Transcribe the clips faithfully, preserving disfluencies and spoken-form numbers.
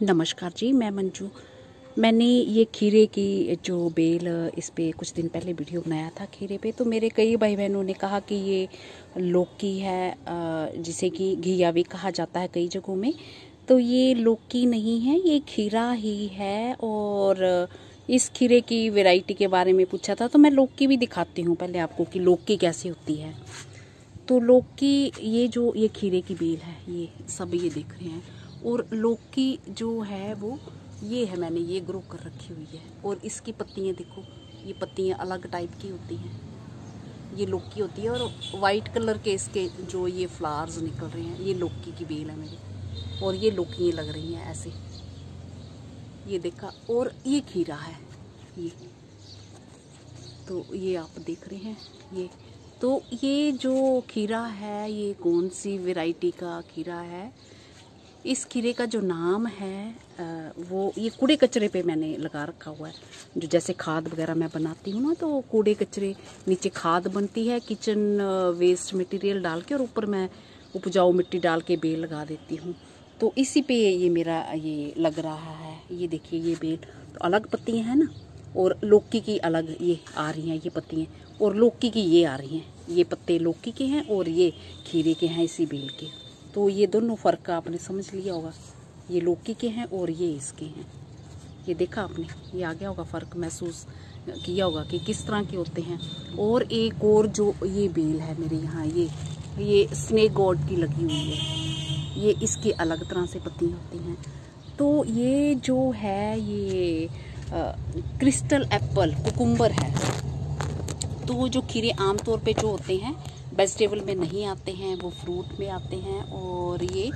नमस्कार जी, मैं मंजू। मैंने ये खीरे की जो बेल इस पे कुछ दिन पहले वीडियो बनाया था खीरे पे, तो मेरे कई भाई बहनों ने कहा कि ये लौकी है, जिसे कि घिया भी कहा जाता है कई जगहों में। तो ये लौकी नहीं है, ये खीरा ही है। और इस खीरे की वैरायटी के बारे में पूछा था, तो मैं लौकी भी दिखाती हूँ पहले आपको कि लौकी कैसी होती है। तो लौकी, ये जो ये खीरे की बेल है, ये सब ये देख रहे हैं। और लौकी जो है वो ये है, मैंने ये ग्रो कर रखी हुई है। और इसकी पत्तियां देखो, ये पत्तियां अलग टाइप की होती हैं। ये लौकी होती है और वाइट कलर के इसके जो ये फ्लावर्स निकल रहे हैं, ये लौकी की बेल है मेरी। और ये लौकी लग रही हैं ऐसे, ये देखा। और ये खीरा है ये, तो ये आप देख रहे हैं ये। तो ये जो खीरा है, ये कौन सी वैरायटी का खीरा है? इस खीरे का जो नाम है वो, ये कूड़े कचरे पे मैंने लगा रखा हुआ है। जो जैसे खाद वगैरह मैं बनाती हूँ ना, तो कूड़े कचरे नीचे खाद बनती है किचन वेस्ट मटेरियल डाल के, और ऊपर मैं उपजाऊ मिट्टी डाल के बेल लगा देती हूँ। तो इसी पे ये मेरा ये लग रहा है। ये देखिए, ये बेल तो अलग पत्तियाँ हैं ना, और लौकी की अलग ये आ रही हैं ये पत्तियाँ, और लौकी की ये आ रही हैं। ये पत्ते लौकी के हैं और ये खीरे के हैं इसी बेल के। तो ये दोनों फ़र्क आपने समझ लिया होगा, ये लौकी के हैं और ये इसके हैं। ये देखा आपने, ये आ गया होगा, फ़र्क महसूस किया होगा कि किस तरह के होते हैं। और एक और जो ये बेल है मेरे यहाँ, ये ये स्नेक गॉड की लगी हुई है। ये इसकी अलग तरह से पत्तियाँ होती हैं। तो ये जो है ये आ, क्रिस्टल एप्पल कुकुम्बर है। तो वो जो खीरे आमतौर पे जो होते हैं वेजिटेबल में नहीं आते हैं, वो फ्रूट में आते हैं। और ये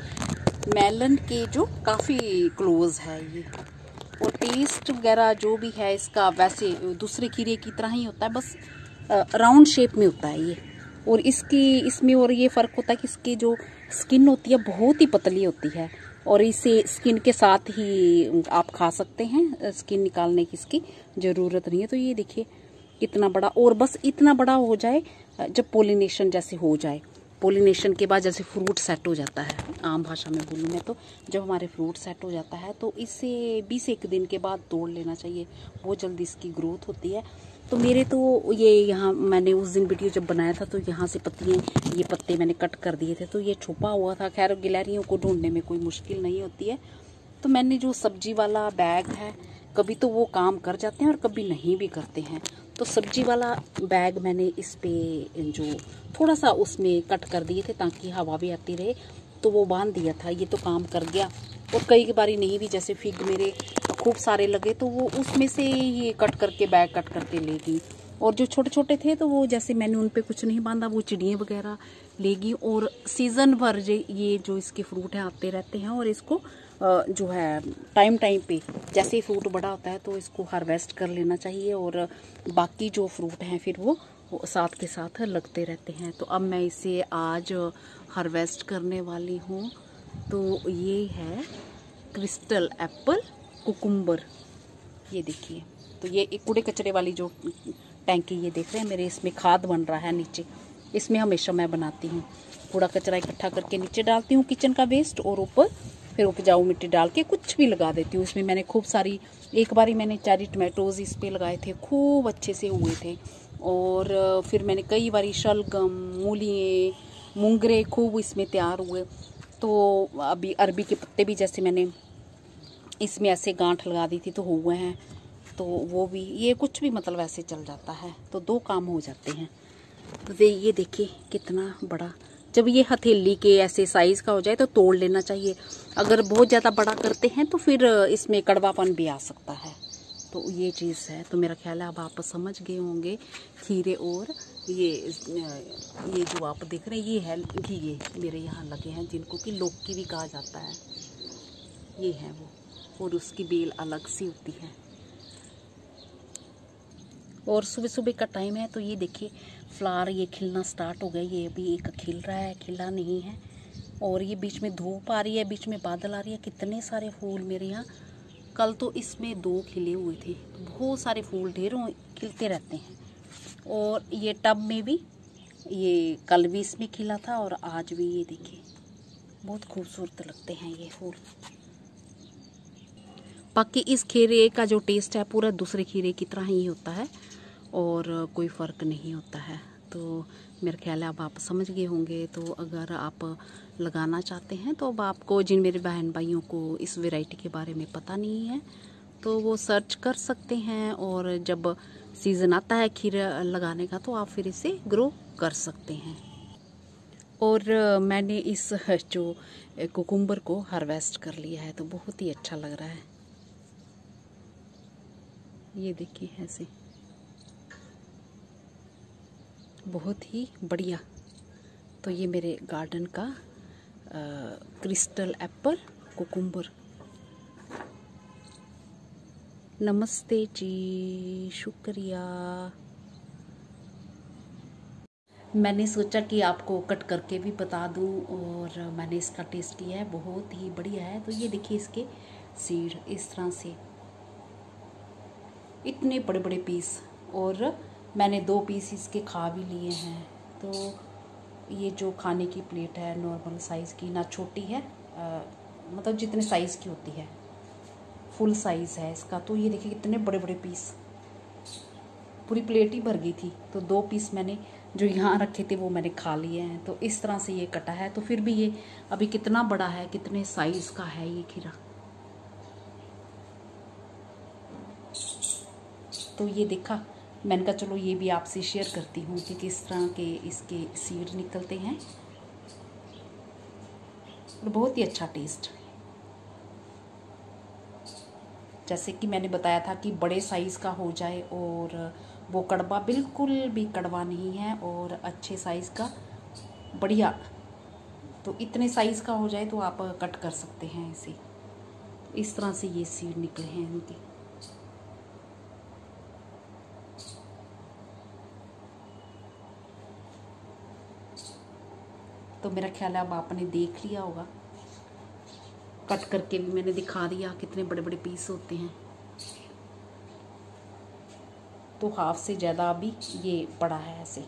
मेलन के जो काफ़ी क्लोज है ये। और टेस्ट वगैरह जो भी है इसका वैसे दूसरे खीरे की तरह ही होता है, बस राउंड शेप में होता है ये। और इसकी इसमें और ये फ़र्क होता है कि इसकी जो स्किन होती है बहुत ही पतली होती है, और इसे स्किन के साथ ही आप खा सकते हैं, स्किन निकालने की इसकी ज़रूरत नहीं है। तो ये देखिए कितना बड़ा, और बस इतना बड़ा हो जाए जब पोलिनेशन जैसे हो जाए। पोलिनेशन के बाद जैसे फ्रूट सेट हो जाता है, आम भाषा में बोलूँ मैं तो, जब हमारे फ्रूट सेट हो जाता है तो इससे बीस एक दिन के बाद तोड़ लेना चाहिए, बहुत जल्दी इसकी ग्रोथ होती है। तो मेरे तो ये यहाँ मैंने उस दिन वीडियो जब बनाया था, तो यहाँ से पत्तियाँ, ये पत्ते मैंने कट कर दिए थे, तो ये छुपा हुआ था। खैर गिलहरियों को ढूंढने में कोई मुश्किल नहीं होती है। तो मैंने जो सब्जी वाला बैग है, कभी तो वो काम कर जाते हैं और कभी नहीं भी करते हैं। तो सब्जी वाला बैग मैंने इस पे जो थोड़ा सा उसमें कट कर दिए थे ताकि हवा भी आती रहे, तो वो बांध दिया था। ये तो काम कर गया। और कई बारी नहीं भी, जैसे फिग मेरे खूब सारे लगे तो वो उसमें से ये कट करके बैग कट करके ले गई। और जो छोटे छोटे थे तो वो जैसे मैंने उन पे कुछ नहीं बांधा, वो चिड़ियाँ वगैरह ले गई। और सीज़न भर ये जो इसके फ्रूट हैं आते रहते हैं, और इसको जो है टाइम टाइम पे जैसे ही फ्रूट बड़ा होता है तो इसको हार्वेस्ट कर लेना चाहिए। और बाकी जो फ्रूट हैं फिर वो, वो साथ के साथ लगते रहते हैं। तो अब मैं इसे आज हार्वेस्ट करने वाली हूँ। तो ये है क्रिस्टल एप्पल कुकुम्बर, ये देखिए। तो ये एक कूड़े कचरे वाली जो टैंकी ये देख रहे हैं मेरे, इसमें खाद बन रहा है नीचे। इसमें हमेशा मैं बनाती हूँ, कूड़ा कचरा इकट्ठा करके नीचे डालती हूँ किचन का वेस्ट, और ऊपर फिर उपजाऊ मिट्टी डाल के कुछ भी लगा देती हूँ। इसमें मैंने खूब सारी, एक बारी मैंने चेरी टमाटोज इस पे लगाए थे, खूब अच्छे से हुए थे। और फिर मैंने कई बारी शलगम, मूलियाँ, मूंगरे खूब इसमें तैयार हुए। तो अभी अरबी के पत्ते भी जैसे मैंने इसमें ऐसे गांठ लगा दी थी तो हुए हैं, तो वो भी, ये कुछ भी मतलब ऐसे चल जाता है, तो दो काम हो जाते हैं। तो ये देखिए कितना बड़ा, जब ये हथेली के ऐसे साइज़ का हो जाए तो तोड़ लेना चाहिए। अगर बहुत ज़्यादा बड़ा करते हैं तो फिर इसमें कड़वापन भी आ सकता है। तो ये चीज़ है। तो मेरा ख्याल है अब आप समझ गए होंगे खीरे। और ये ये जो आप देख रहे हैं ये है घिये मेरे यहाँ लगे हैं, जिनको कि लौकी भी कहा जाता है। ये है वो, और उसकी बेल अलग सी होती है। और सुबह सुबह का टाइम है, तो ये देखिए फ्लावर ये खिलना स्टार्ट हो गया। ये अभी एक खिल रहा है, खिला नहीं है। और ये बीच में धूप आ रही है, बीच में बादल आ रही है। कितने सारे फूल मेरे यहाँ, कल तो इसमें दो खिले हुए थे। बहुत सारे फूल ढेरों खिलते रहते हैं। और ये टब में भी, ये कल भी इसमें खिला था और आज भी। ये देखिए बहुत खूबसूरत लगते हैं ये फूल। बाकी इस खीरे का जो टेस्ट है पूरा दूसरे खीरे की तरह ही होता है और कोई फ़र्क नहीं होता है। तो मेरा ख्याल है अब आप समझ गए होंगे। तो अगर आप लगाना चाहते हैं तो अब आपको, जिन मेरे बहन भाइयों को इस वैरायटी के बारे में पता नहीं है, तो वो सर्च कर सकते हैं और जब सीज़न आता है खीरा लगाने का तो आप फिर इसे ग्रो कर सकते हैं। और मैंने इस जो कुकुम्बर को हार्वेस्ट कर लिया है तो बहुत ही अच्छा लग रहा है। ये देखिए ऐसे बहुत ही बढ़िया। तो ये मेरे गार्डन का आ, क्रिस्टल एप्पल कुकुम्बर। नमस्ते जी, शुक्रिया। मैंने सोचा कि आपको कट करके भी बता दूं और मैंने इसका टेस्ट किया है, बहुत ही बढ़िया है। तो ये देखिए इसके सीड इस तरह से, इतने बड़े बड़े पीस, और मैंने दो पीस इसके खा भी लिए हैं। तो ये जो खाने की प्लेट है नॉर्मल साइज़ की, ना छोटी है, आ, मतलब जितने साइज़ की होती है, फुल साइज़ है इसका। तो ये देखिए कितने बड़े बड़े पीस, पूरी प्लेट ही भर गई थी। तो दो पीस मैंने जो यहाँ रखे थे वो मैंने खा लिए हैं। तो इस तरह से ये कटा है। तो फिर भी ये अभी कितना बड़ा है, कितने साइज़ का है ये खीरा। तो ये देखा, मैंने कहा चलो ये भी आपसे शेयर करती हूँ कि किस तरह के इसके सीड निकलते हैं। और बहुत ही अच्छा टेस्ट, जैसे कि मैंने बताया था कि बड़े साइज़ का हो जाए और वो कड़वा बिल्कुल भी कड़वा नहीं है, और अच्छे साइज़ का बढ़िया। तो इतने साइज़ का हो जाए तो आप कट कर सकते हैं इसे। इस तरह से ये सीड निकले हैं इनके। तो मेरा ख्याल है अब आपने देख लिया होगा, कट करके भी मैंने दिखा दिया कितने बड़े बड़े पीस होते हैं। तो हाफ से ज़्यादा अभी ये पड़ा है ऐसे।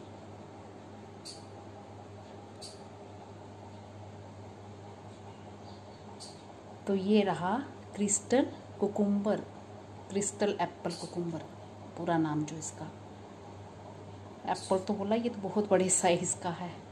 तो ये रहा crystal cucumber, crystal apple cucumber पूरा नाम जो इसका। एप्पल तो बोला, ये तो बहुत बड़े साइज़ का है।